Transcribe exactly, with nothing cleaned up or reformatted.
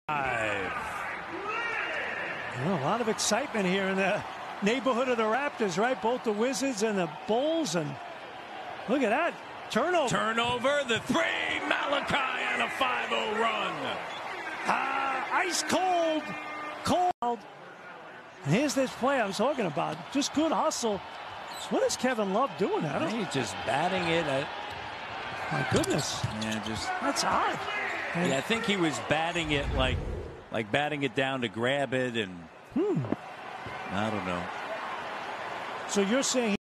Well, a lot of excitement here in the neighborhood of the Raptors, right? Both the Wizards and the Bulls, and look at that turnover. Turnover, the three, Malachi, and a five oh run. Ah, ice cold, cold. And here's this play I was talking about. Just good hustle. What is Kevin Love doing? I don't. He's just batting it. At, my goodness. Yeah, just that's odd. And yeah, I think he was batting it like, like batting it down to grab it, and hmm. I don't know. So you're saying